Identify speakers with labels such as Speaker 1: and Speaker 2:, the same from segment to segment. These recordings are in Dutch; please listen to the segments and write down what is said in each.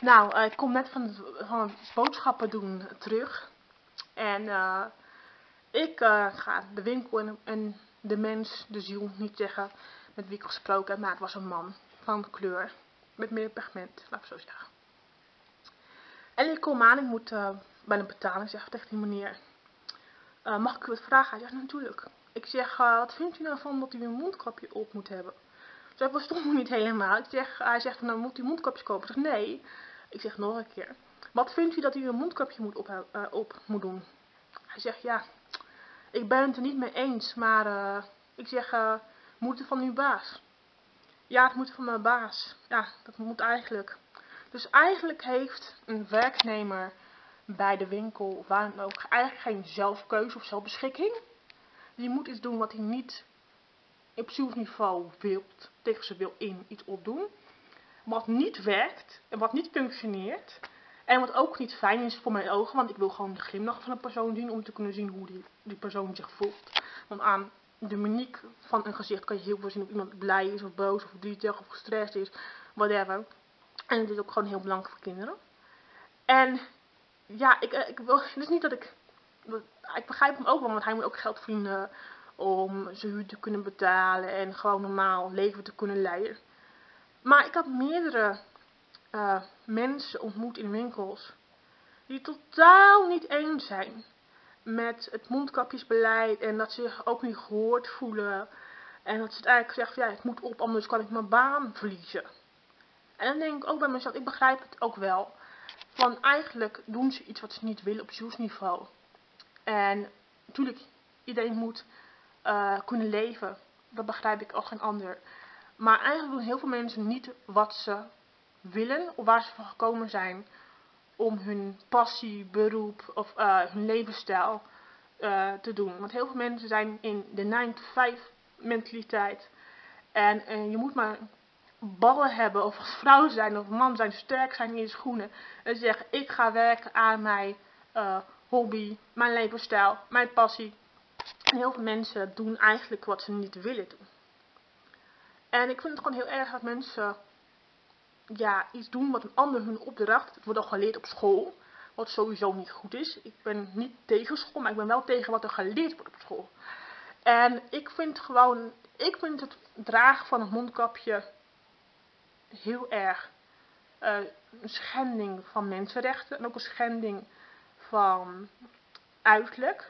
Speaker 1: Nou, ik kom net van het boodschappen doen terug. En ik ga de winkel en de mens, de ziel, niet zeggen met wie ik gesproken heb. Maar het was een man van kleur. Met meer pigment, laat ik zo zeggen. En ik kom aan, ik moet bij een betaling zeggen tegen die meneer. Mag ik u wat vragen? Hij zegt, natuurlijk. Ik zeg, wat vindt u nou van dat u een mondkapje op moet hebben? Dus hij verstond me niet helemaal. Hij zegt, nou moet u mondkapjes kopen? Ik zeg, nee. Ik zeg nog een keer. Wat vindt u dat u een mondkapje op moet doen? Hij zegt, ja, ik ben het er niet mee eens. Maar ik zeg, moet het van uw baas? Ja, het moet van mijn baas. Ja, dat moet eigenlijk. Dus eigenlijk heeft een werknemer bij de winkel, of waar dan ook, eigenlijk geen zelfkeuze of zelfbeschikking. Die moet iets doen wat hij niet op zielsniveau wil, tegen zijn wil in iets opdoen. Wat niet werkt en wat niet functioneert. En wat ook niet fijn is voor mijn ogen, want ik wil gewoon de glimlach van een persoon zien om te kunnen zien hoe die persoon zich voelt. Want aan de mimiek van een gezicht kan je heel veel zien of iemand blij is of boos of verdrietig of gestrest is, whatever. En het is ook gewoon heel belangrijk voor kinderen. En ja, ik wil, het is niet dat ik begrijp hem ook wel, want hij moet ook geld verdienen om zijn huur te kunnen betalen en gewoon normaal leven te kunnen leiden. Maar ik had meerdere mensen ontmoet in winkels die totaal niet eens zijn met het mondkapjesbeleid en dat ze zich ook niet gehoord voelen. En dat ze het eigenlijk zeggen, ja, ik moet op, anders kan ik mijn baan verliezen. En dan denk ik ook bij mezelf, ik begrijp het ook wel. Van eigenlijk doen ze iets wat ze niet willen op zielsniveau. En natuurlijk, iedereen moet kunnen leven. Dat begrijp ik als geen ander. Maar eigenlijk doen heel veel mensen niet wat ze willen of waar ze voor gekomen zijn om hun passie, beroep of hun levensstijl te doen. Want heel veel mensen zijn in de 9-to-5 mentaliteit. En je moet maar ballen hebben of als vrouw zijn of man zijn, sterk zijn in je schoenen. En zeggen, ik ga werken aan mijn hobby, mijn levensstijl, mijn passie. En heel veel mensen doen eigenlijk wat ze niet willen doen. En ik vind het gewoon heel erg dat mensen iets doen wat een ander hun opdracht. Het wordt al geleerd op school, wat sowieso niet goed is. Ik ben niet tegen school, maar ik ben wel tegen wat er geleerd wordt op school. En ik vind het dragen van een mondkapje heel erg een schending van mensenrechten en ook een schending van uiterlijk.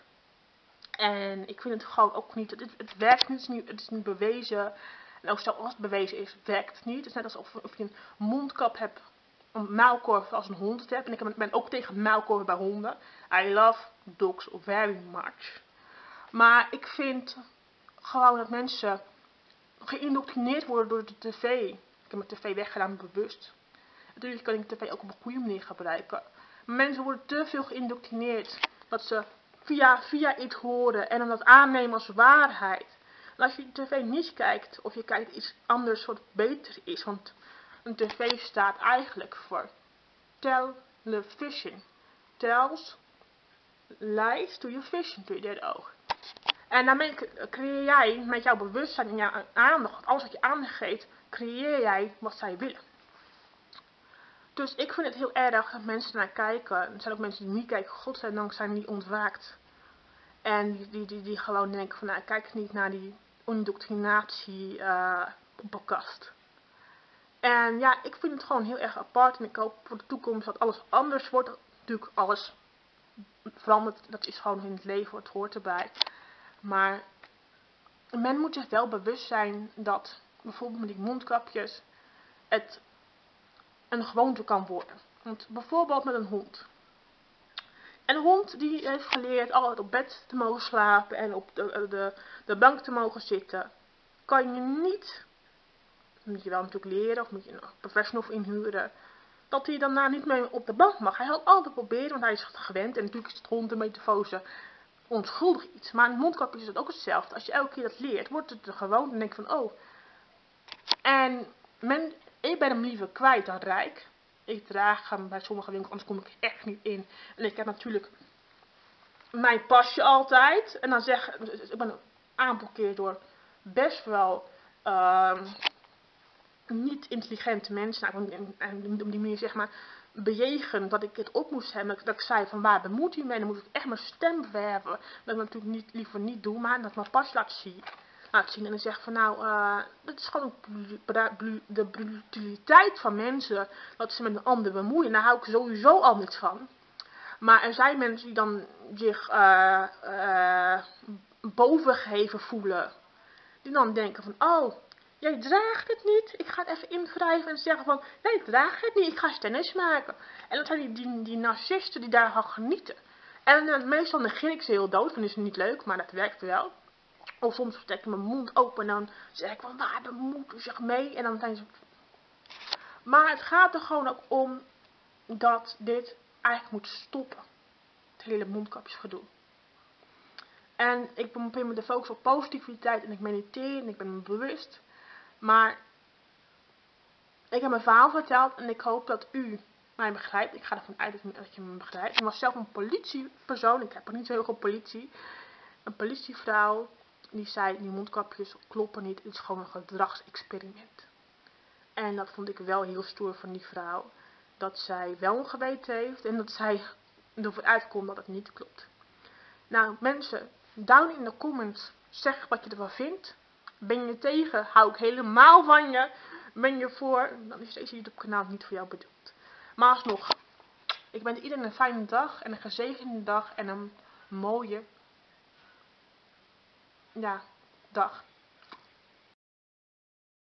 Speaker 1: En ik vind het gewoon ook niet, het werkt niet, het is niet bewezen. En ook zelfs als het bewezen is, werkt het niet. Het is net alsof je een mondkap hebt, een muilkorf als een hond het hebt. En ik ben ook tegen muilkorven bij honden. I love dogs very much. Maar ik vind gewoon dat mensen geïndoctrineerd worden door de tv. Ik heb mijn tv weggedaan bewust. Natuurlijk kan ik tv ook op een goede manier gebruiken. Maar mensen worden te veel geïndoctrineerd. Dat ze via iets horen en dan dat aannemen als waarheid. En als je tv niet kijkt, of je kijkt iets anders wat beter is. Want een tv staat eigenlijk voor television. Tells lies to your vision, to je derde oog. En daarmee creëer jij met jouw bewustzijn en jouw aandacht, alles wat je aandacht geeft, creëer jij wat zij willen. Dus ik vind het heel erg dat mensen naar kijken. Er zijn ook mensen die niet kijken, godzijdank zijn die ontwaakt. En die gewoon denken van, nou, ik kijk niet naar die indoctrinatie poppenkast. En ja, ik vind het gewoon heel erg apart. En ik hoop voor de toekomst dat alles anders wordt. Natuurlijk alles verandert, dat is gewoon in het leven, het hoort erbij. Maar men moet zich wel bewust zijn dat bijvoorbeeld met die mondkapjes het een gewoonte kan worden. Want bijvoorbeeld met een hond. En een hond die heeft geleerd altijd op bed te mogen slapen en op de bank te mogen zitten. Kan je niet, moet je wel natuurlijk leren of moet je een professional inhuren, dat hij daarna niet meer op de bank mag. Hij zal altijd proberen, want hij is gewend. En natuurlijk is het hond een metafoze onschuldig iets. Maar in mondkapjes is het ook hetzelfde. Als je elke keer dat leert, wordt het gewoon en denk je van, oh. En ik ben hem liever kwijt dan rijk. Ik draag hem bij sommige winkels, anders kom ik echt niet in. En ik heb natuurlijk mijn pasje altijd. En dan ik ben aantal keer door best wel niet intelligente mensen, op die manier zeg maar, bejegend dat ik het op moest hebben. Dat ik zei van waar bemoeit u mee? Dan moet ik echt mijn stem verwerven. Dat ik natuurlijk liever niet doe, maar dat ik mijn pas laat zien. En dan zeg van nou, dat is gewoon de brutaliteit van mensen. Dat ze met een ander bemoeien. Daar hou ik sowieso al niet van. Maar er zijn mensen die dan zich bovengeheven voelen. Die dan denken van, oh, jij draagt het niet. Ik ga het even invrijven en zeggen van, nee, ik draag het niet. Ik ga tennis maken. En dat zijn die narcisten die daar gaan genieten. En meestal negeer ik ze heel dood, want dat is niet leuk, maar dat werkt wel. Of soms steek ik mijn mond open en dan zeg ik van, waar bemoeit u zich mee? En dan zijn ze... Maar het gaat er gewoon ook om dat dit eigenlijk moet stoppen. Het hele mondkapjesgedoe. En ik probeer me te focussen op positiviteit en ik mediteer en ik ben me bewust. Maar ik heb mijn verhaal verteld en ik hoop dat u mij begrijpt. Ik ga ervan uit dat je me begrijpt. Ik was zelf een politiepersoon, ik heb er niet zo heel veel politie. Een politievrouw die zei, die mondkapjes kloppen niet, het is gewoon een gedragsexperiment. En dat vond ik wel heel stoer van die vrouw. Dat zij wel een geweten heeft en dat zij ervoor uitkomt dat het niet klopt. Nou mensen, down in de comments, zeg wat je ervan vindt. Ben je tegen, hou ik helemaal van je. Ben je voor, dan is deze YouTube kanaal niet voor jou bedoeld. Maar alsnog, ik wens iedereen een fijne dag en een gezegende dag en een mooie dag.